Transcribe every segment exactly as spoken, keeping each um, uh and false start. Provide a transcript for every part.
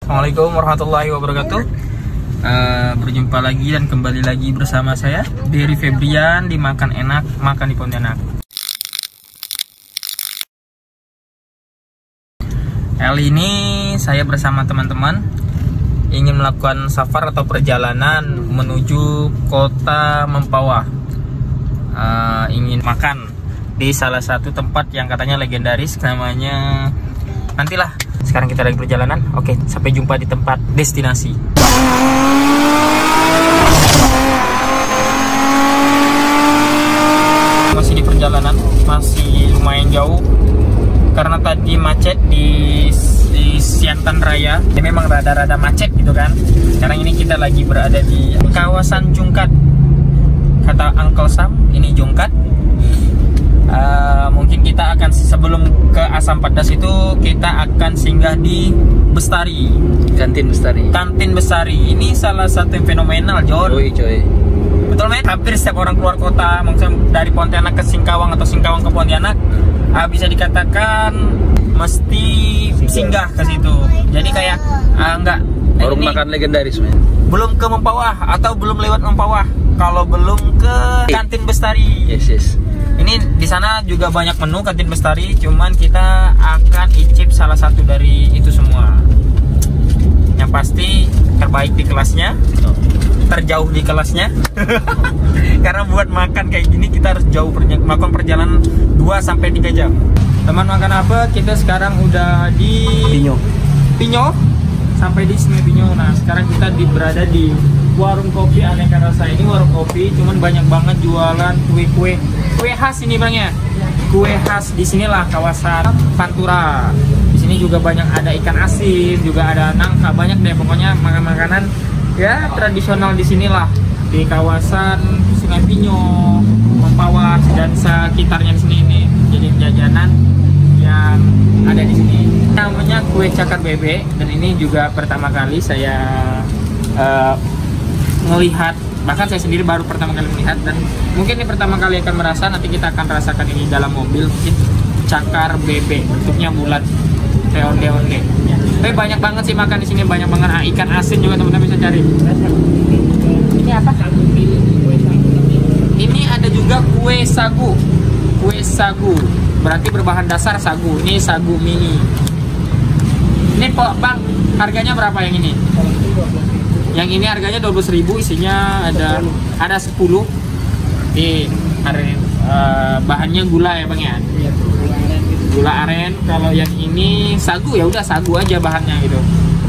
Assalamualaikum warahmatullahi wabarakatuh. uh, Berjumpa lagi dan kembali lagi bersama saya Dery Febrian di Makan Enak, Makan di Pontianak. Kali ini saya bersama teman-teman ingin melakukan safar atau perjalanan menuju kota Mempawah. uh, Ingin makan di salah satu tempat yang katanya legendaris, namanya nantilah. Sekarang kita lagi perjalanan. Oke, sampai jumpa di tempat destinasi. Masih di perjalanan, masih lumayan jauh karena tadi macet di, di Siantan Raya. Ini memang rada-rada macet gitu kan. Sekarang ini kita lagi berada di kawasan Jungkat. Kata Uncle Sam, ini Jungkat. Uh, mungkin kita akan sebelum ke Asam Pedas itu kita akan singgah di Bestari, Kantin Bestari. Kantin Bestari ini salah satu yang fenomenal, John. Coy, coy. Betul, men? Hampir setiap orang keluar kota, maksudnya dari Pontianak ke Singkawang atau Singkawang ke Pontianak, uh, bisa dikatakan mesti singgah ke situ. Jadi kayak uh, enggak warung makan legendaris, men. Belum ke Mempawah atau belum lewat Mempawah kalau belum ke Kantin Bestari. Yes, yes. Ini di sana juga banyak menu Kantin Bestari, cuman kita akan icip salah satu dari itu semua. Yang pasti terbaik di kelasnya, terjauh di kelasnya. Karena buat makan kayak gini kita harus jauh melakukan perjalanan dua sampai tiga jam. Teman, makan apa? Kita sekarang udah di Pinyo. Pinyo. Sampai di sini Pinyo. Nah, sekarang kita di, berada di warung kopi aneka rasa. Ini warung kopi, cuman banyak banget jualan kue-kue. Kue khas ini bang ya, kue khas di sinilah kawasan Pantura. Di sini juga banyak ada ikan asin, juga ada nangka, banyak deh pokoknya makan-makanan ya tradisional di sinilah di kawasan Sungai Pinyo, Mempawah dan sekitarnya di sini ini. Jadi jajanan yang ada di sini namanya kue cakar bebek, dan ini juga pertama kali saya uh, melihat. Bahkan saya sendiri baru pertama kali melihat, dan mungkin ini pertama kali akan merasa. Nanti kita akan rasakan ini dalam mobil. Mungkin cakar bebek, bentuknya bulat kayak onde-onde ya. Tapi banyak banget sih makan di sini, banyak banget. Ah, ikan asin juga teman-teman bisa cari. Ini apa? Ini ada juga kue sagu. Kue sagu berarti berbahan dasar sagu. Ini sagu mini. Ini bang, harganya berapa yang ini? Yang ini harganya dua belas ribu, isinya ada ada sepuluh. Di uh, bahannya gula ya bang ya, gula aren. Kalau yang ini sagu, ya udah sagu aja bahannya gitu.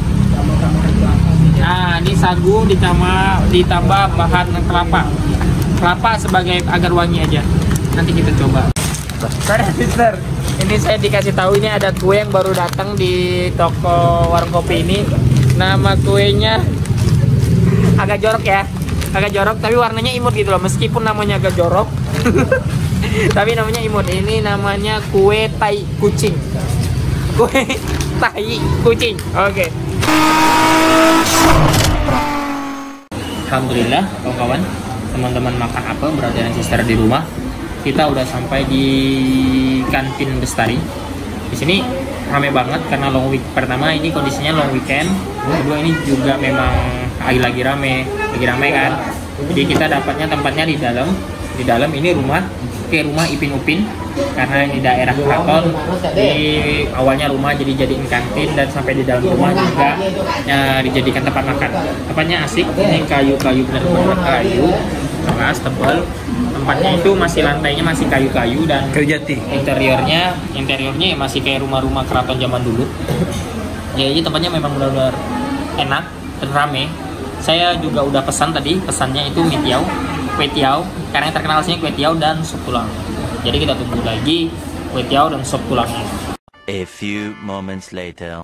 Nah, ini sagu ditambah ditambah bahan kelapa, kelapa sebagai agar wangi aja. Nanti kita coba. Saya sister, ini saya dikasih tahu ini ada kue yang baru datang di toko warung kopi ini. Nama kuenya agak jorok ya, agak jorok tapi warnanya imut gitu loh, meskipun namanya agak jorok. Tapi namanya imut. Ini namanya kue tai kucing. Kue tai kucing. Oke. Okay. Alhamdulillah kawan-kawan, teman-teman makan apa berada dan sister di rumah. Kita udah sampai di Kantin Bestari. Di sini ramai banget karena long week. Pertama ini kondisinya long weekend. Kedua ini juga memang lagi-lagi rame, lagi rame kan. Jadi kita dapatnya tempatnya di dalam. Di dalam ini rumah, kayak rumah Ipin Upin, karena ini daerah keraton. Di awalnya rumah jadi jadiin kantin, dan sampai di dalam rumah juga ya, dijadikan tempat makan. Tempatnya asik. Ini kayu-kayu, benar-benar kayu, keras, tebal. Tempatnya itu masih lantainya masih kayu-kayu, dan kayu jati. Interiornya, interiornya ya masih kayak rumah-rumah keraton zaman dulu. Ya, jadi tempatnya memang benar-benar enak dan rame. Saya juga udah pesan tadi, pesannya itu mie tiao, kue tiao, karena yang terkenal sini kue tiao dan sop tulang. Jadi kita tunggu lagi kue tiao dan sop tulangnya. A few moments later.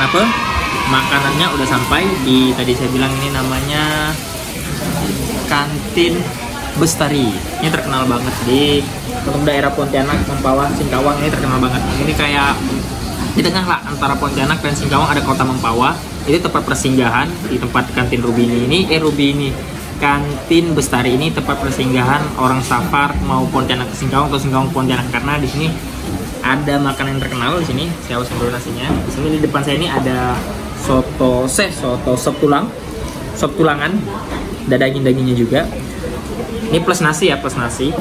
apa? Makanannya udah sampai di, tadi saya bilang ini namanya Kantin Bestari. Ini terkenal banget di untuk daerah Pontianak, Mempawah, Singkawang, ini terkenal banget. Ini kayak di tengah lah antara Pontianak dan Singkawang ada kota Mempawah. Itu tempat persinggahan di tempat Kantin Rubini ini, eh Rubi ini. Kantin Bestari ini tempat persinggahan orang safar mau Pontianak ke Singkawang atau Singkawang ke Pontianak, karena di sini ada makanan yang terkenal di sini. Saya harus ambil nasinya. Di sini di depan saya ini ada soto seh, soto sop tulang, sop tulangan, ada daging-dagingnya juga. Ini plus nasi ya, plus nasi.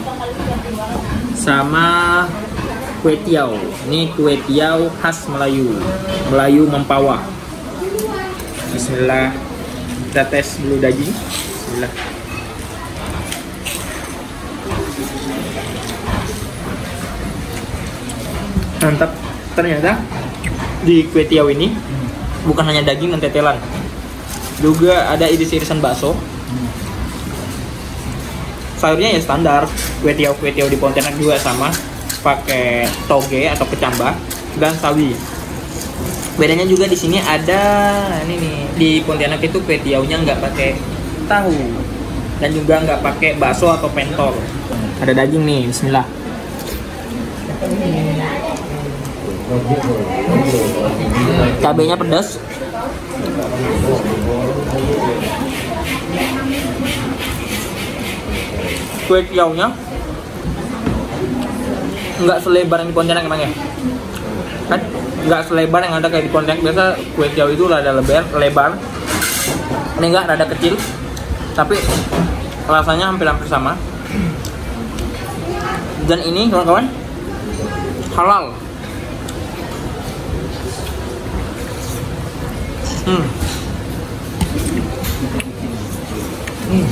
Sama kue tiaw. Ini kue tiaw khas Melayu, Melayu Mempawah. Bismillah. Kita tes dulu daging. Bismillah. Mantap. Ternyata di kue tiaw ini bukan hanya daging dan tetelan, juga ada iris-irisan bakso. Sayurnya ya standar kue tiaw kue tiaw di Pontianak juga sama, pakai toge atau kecambah dan sawi. Bedanya juga di sini ada ini nih, di Pontianak itu kue tiawnya nggak pakai tahu dan juga nggak pakai bakso atau pentol. Ada daging nih, bismillah. Cabenya pedas. Kue tiawnya nggak selebar yang di Pontianak emang ya? Kan nggak selebar yang ada kayak di Pontianak. Biasa kue tiaw itu ada lebar, lebar. Ini enggak, rada kecil. Tapi rasanya hampir-hampir sama. Dan ini kawan-kawan halal. Hmm. Hmm.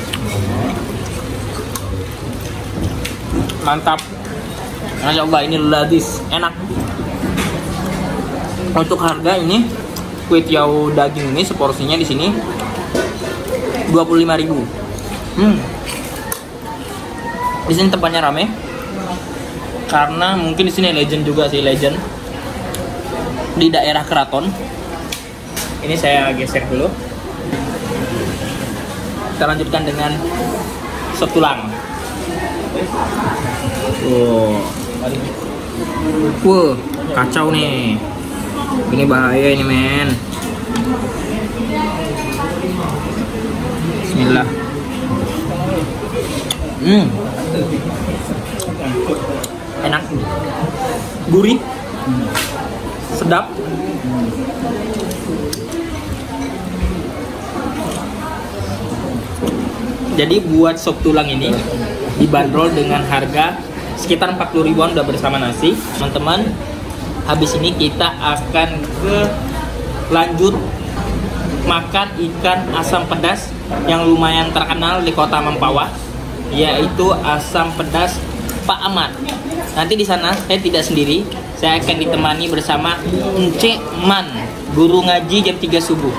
Mantap. Masya Allah, ini ladis, enak. Untuk harga ini kue tiaw daging ini seporsinya di sini dua puluh lima ribu. Hmm. Di sini tempatnya rame. Karena mungkin di sini legend juga sih, legend. Di daerah keraton. Ini saya geser dulu. Kita lanjutkan dengan sop tulang. Wow. Wow, kacau nih. Ini bahaya ini, men. Bismillah. Hmm. Enak. Gurih. Sedap. Jadi buat sop tulang ini dibanderol dengan harga sekitar empat puluh ribuan udah bersama nasi. Teman-teman, habis ini kita akan ke lanjut makan ikan asam pedas yang lumayan terkenal di kota Mempawah, yaitu asam pedas Pak Ahmad. Nanti di sana saya tidak sendiri, saya akan ditemani bersama Encik Man, guru ngaji jam tiga subuh.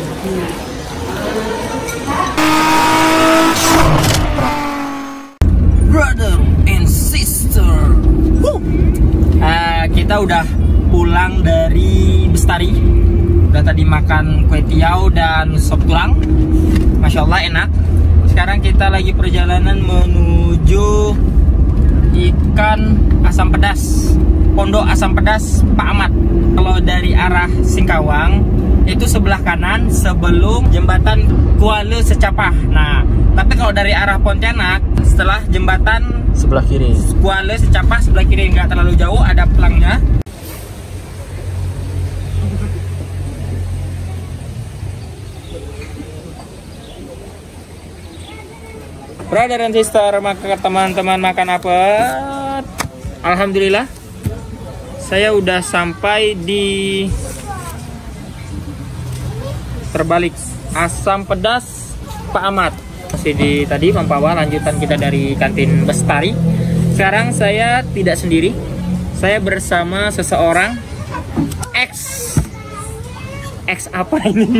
Brother and sister, uh, kita udah pulang dari Bestari. Udah tadi makan kue tiaw dan sop tulang, masya Allah enak. Sekarang kita lagi perjalanan menuju ikan asam pedas, Pondok Asam Pedas Pak Ahmad. Kalau dari arah Singkawang itu sebelah kanan sebelum jembatan Kuala Secapah. Nah, tapi kalau dari arah Pontianak setelah jembatan Sebelah kiri. Kuala Secapah sebelah kiri, nggak terlalu jauh, ada pelangnya. Brother and sister, maka teman-teman makan apa? Alhamdulillah, saya udah sampai di terbalik asam pedas Pak Ahmad. Masih di tadi Mempawah, lanjutan kita dari Kantin Bestari. Sekarang saya tidak sendiri, saya bersama seseorang X X apa ini?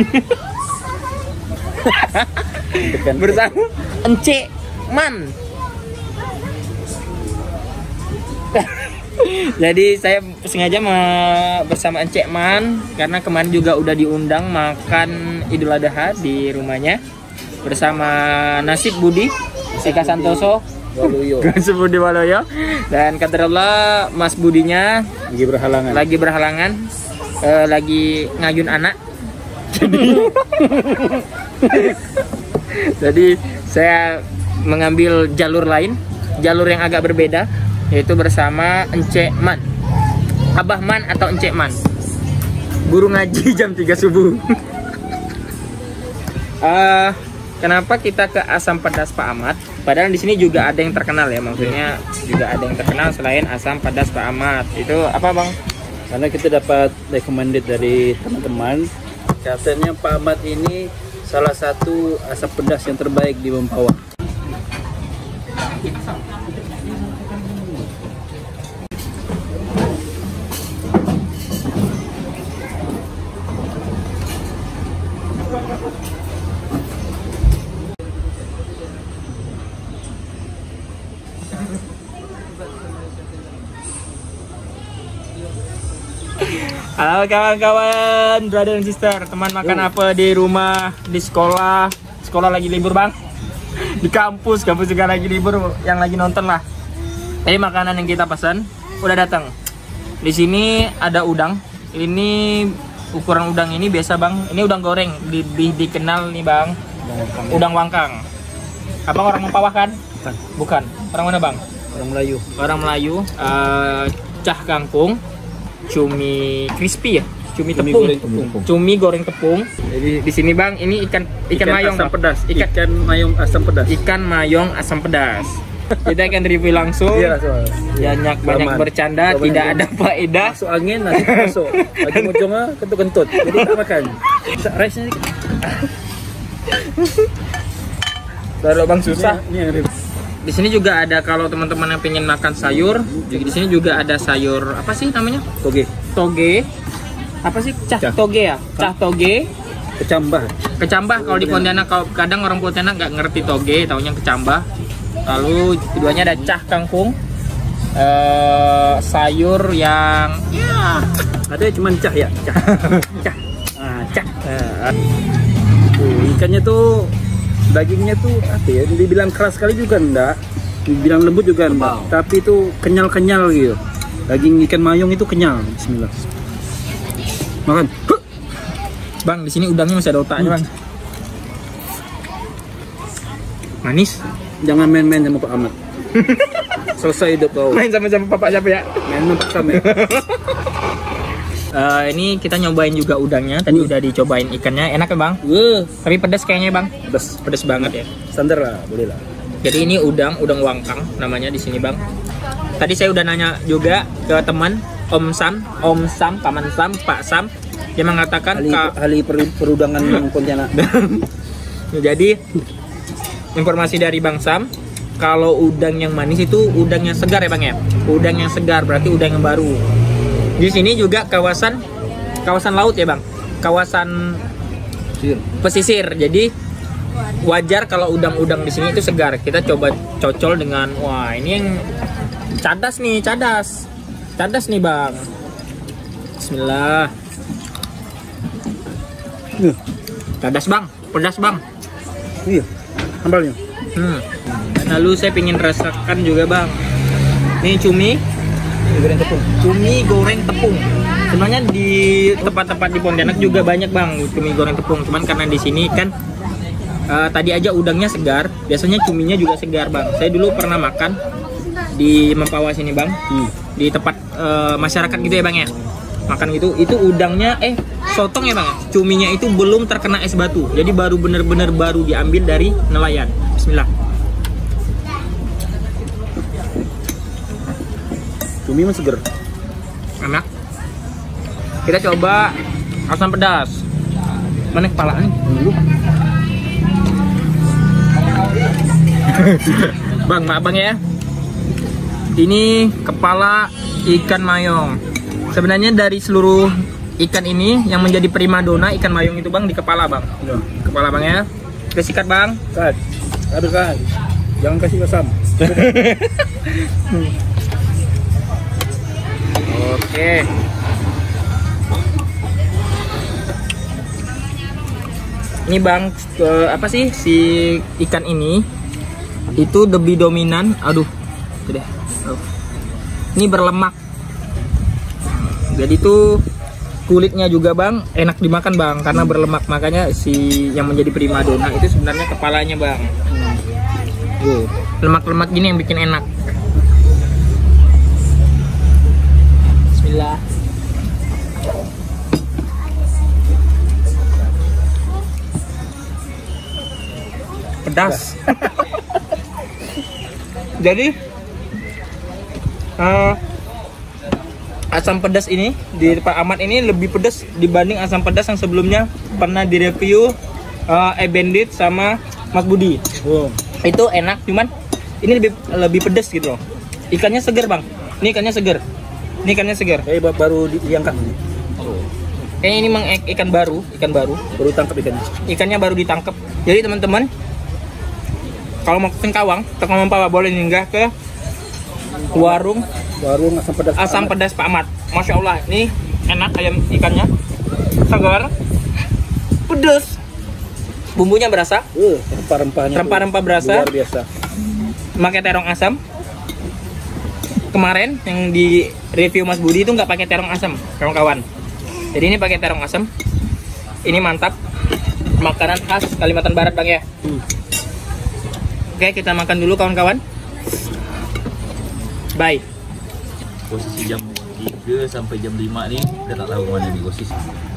Bersama Encik Man. Jadi saya sengaja me- bersama Encek Man karena kemarin juga udah diundang makan Idul Adha di rumahnya bersama Nasib Budi, Eka Santoso, Waluyo. Nasib Budi Waluyo, dan kaderullah Mas Budinya Lagi berhalangan. lagi berhalangan, eh, lagi ngayun anak. Jadi, jadi saya mengambil jalur lain, jalur yang agak berbeda, yaitu bersama Encek Man, Abah Man atau Encek Man, guru ngaji jam tiga subuh. uh, Kenapa kita ke Asam Pedas Pak Ahmad? Padahal di sini juga ada yang terkenal ya, maksudnya juga ada yang terkenal selain Asam Pedas Pak Ahmad. Itu apa bang? Karena kita dapat recommended dari teman-teman, katanya Pak Ahmad ini salah satu asam pedas yang terbaik di Mempawah. Halo kawan-kawan, brother and sister, teman makan Yo. apa di rumah, di sekolah? Sekolah lagi libur bang, di kampus, kampus juga lagi libur, yang lagi nonton lah. Tapi makanan yang kita pesan udah datang. Di sini ada udang. Ini ukuran udang ini biasa bang. Ini udang goreng, di, di, dikenal nih bang. Udang wangkang. Abang orang Mempawah kan? Bukan. Bukan. Orang mana bang? Orang Melayu. Orang Melayu. Uh, cah kangkung, cumi crispy ya, cumi, Cumi tepung, goreng tepung. cumi goreng tepung. Jadi di sini bang, ini ikan ikan, mayong asam Bang. pedas. Ikan, Ikan mayong asam pedas. ikan mayong asam pedas. Kita akan review langsung. Iya, soal. Banyak banyak Aman. bercanda, Aman. tidak ada faedah. Masuk angin, nasi masuk. Lagi mojongnya kentut-kentut. Jadi tak makan. Rice nya dikit. Baru bang susah. Ini yang review. Di sini juga ada, kalau teman-teman yang pengen makan sayur, di sini juga ada sayur apa sih namanya? Toge. Toge. Apa sih? Cah, Cah. toge ya? Cah toge. Kecambah. Kecambah kalau di Pontianak, kalau kadang orang Pontianak nggak ngerti toge, taunya kecambah. Lalu keduanya ada cah kangkung, eh, sayur yang ya Ada cuma cah ya, cah. Cah. Ah, cah. eh, Tuh, ikannya tuh dagingnya tuh apa ya? Dibilang keras sekali juga enggak. Dibilang lembut juga enggak. Tapi itu kenyal-kenyal gitu. Daging ikan mayong itu kenyal. Bismillah. Makan. Huh. bang di sini udangnya masih ada otaknya bang. Manis. Jangan main-main sama Pak Ahmad. Selesai hidup kau. Main sama-sama bapak siapa ya? Main sama Pak Ahmad. Eh, ini kita nyobain juga udangnya. Tadi udah dicobain ikannya, enak ya bang? Wah, Tapi pedas kayaknya bang. pedas. Pedas banget ya. Standar lah, boleh lah. Jadi ini udang, udang wangkang namanya di sini bang. Tadi saya udah nanya juga ke teman Om Sam, Om Sam, Paman Sam, Pak Sam. Dia mengatakan Ahli, ka- ahli per- perudangan Pontianak. jadi informasi dari Bang Sam, kalau udang yang manis itu udang yang segar ya bang ya. Udang yang segar berarti udang yang baru. Di sini juga kawasan kawasan laut ya bang. Kawasan Sir. pesisir. Jadi wajar kalau udang-udang di sini itu segar. Kita coba cocol dengan, wah ini yang cadas nih, cadas. Cadas nih bang. Bismillah. Uh, Cadas bang, pedas bang. iya, sambalnya. Hmm. Lalu saya pingin rasakan juga bang. Ini cumi, Goreng tepung. cumi goreng tepung. Sebenarnya di tempat-tempat di Pontianak juga banyak bang cumi goreng tepung. Cuman karena di sini kan uh, tadi aja udangnya segar, biasanya cuminya juga segar bang. Saya dulu pernah makan di Mempawah sini bang, Hmm. di tempat uh, masyarakat gitu ya bang ya. Makan gitu, itu udangnya eh sotong ya bang. Cuminya itu belum terkena es batu, jadi baru bener-bener baru diambil dari nelayan. Bismillah. Cumi mah seger. Enak. Kita coba asam pedas. Mana kepalanya? Dulu. Bang, maaf bang ya. Ini kepala ikan mayong. Sebenarnya dari seluruh ikan ini yang menjadi primadona ikan mayong itu bang di kepala bang. Ya. Kepala bang ya. Kita sikat bang. Kan. Ada kan. Jangan kasih asam. Oke. Ini bang, ke, apa sih si ikan ini itu lebih dominan. Aduh, itu deh. Aduh. Ini berlemak. Jadi tuh kulitnya juga bang enak dimakan bang karena berlemak, makanya si yang menjadi primadona itu sebenarnya kepalanya bang. Hmm. Lemak-lemak gini yang bikin enak. Bismillah. Pedas. Jadi uh, asam pedas ini di Pak Ahmad ini lebih pedas dibanding asam pedas yang sebelumnya pernah direview uh, E-Bandit sama Mas Budi. Oh. Itu enak, cuman ini lebih lebih pedas gitu loh. Ikannya segar bang. Ini ikannya segar. Ini ikannya segar. Eh baru di- diangkat. Kayaknya ini memang ikan baru, ikan baru. Baru tangkap ikannya. Ikannya baru ditangkap. Jadi teman-teman, kalau mau ke Singkawang, Tengah Mempawah boleh singgah ke warung Warung asam pedas. asam pedas Pak Ahmad. Masya Allah, ini enak ayam ikannya, segar, pedas, bumbunya berasa, Uh, rempah-rempahnya. rempah-rempah berasa, Luar biasa. pakai terong asam. Kemarin yang di review Mas Budi itu nggak pakai terong asam, kawan-kawan. Jadi ini pakai terong asam. Ini mantap, makanan khas Kalimantan Barat bang ya. Hmm. Oke, kita makan dulu kawan-kawan. Bye. Posisi jam tiga sampai jam lima nih kita tak tahu mana nih posisi.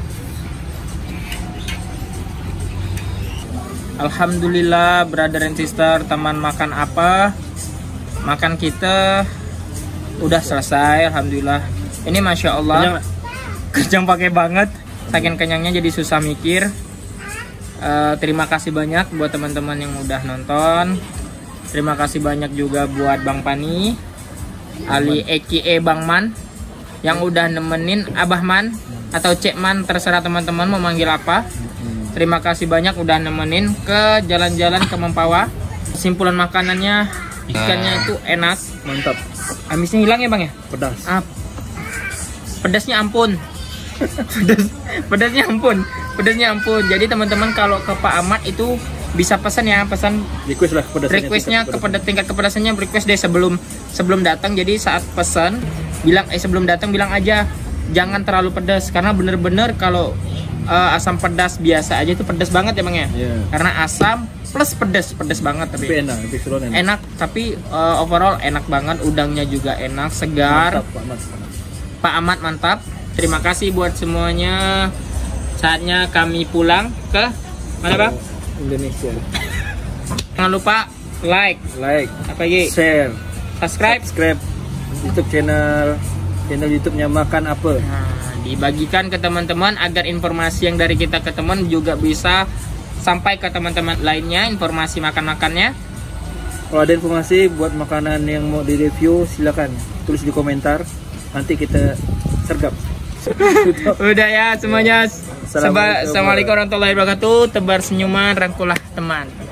Alhamdulillah, brother and sister, teman makan apa? Makan kita udah selesai, alhamdulillah. Ini masya Allah, kenyang pakai banget. Saking kenyangnya jadi susah mikir. Uh, terima kasih banyak buat teman-teman yang udah nonton. Terima kasih banyak juga buat Bang Pani, Ali Eki E Bang Man, yang udah nemenin Abah Man atau Cek Man, terserah teman-teman mau manggil apa. Terima kasih banyak udah nemenin ke jalan-jalan ke Mempawah. Kesimpulan makanannya, ikannya itu enak, Mantap. amisnya hilang ya bang ya? Pedas. Ah, pedasnya ampun. Pedas, pedasnya ampun, pedasnya ampun. Jadi teman-teman kalau ke Pak Ahmad itu bisa pesan ya, pesan Request lah pedasannya. requestnya tingkat kepada tingkat kepedasannya request deh sebelum sebelum datang. Jadi saat pesan bilang eh sebelum datang bilang aja jangan terlalu pedas, karena bener-bener kalau uh, asam pedas biasa aja itu pedas banget ya bang ya. Iya. Karena asam plus pedas pedas banget Tapi tapi enak, tapi seru enak. enak, tapi uh, overall enak banget. Udangnya juga enak, segar. Mantap, Pak Ahmad. Pak Ahmad mantap. Terima kasih buat semuanya. Saatnya kami pulang ke mana bang? Indonesia. Jangan lupa like, Like, apa lagi? share, Subscribe. subscribe YouTube channel channel YouTube-nya Makan Apa. Nah, dibagikan ke teman-teman agar informasi yang dari kita ke teman juga bisa sampai ke teman-teman lainnya, informasi makan-makannya. Kalau ada informasi buat makanan yang mau direview, silakan tulis di komentar. Nanti kita sergap. Udah ya semuanya. Assalamualaikum Assalamualaikum warahmatullahi wabarakatuh. Tebar senyuman, rangkulah teman.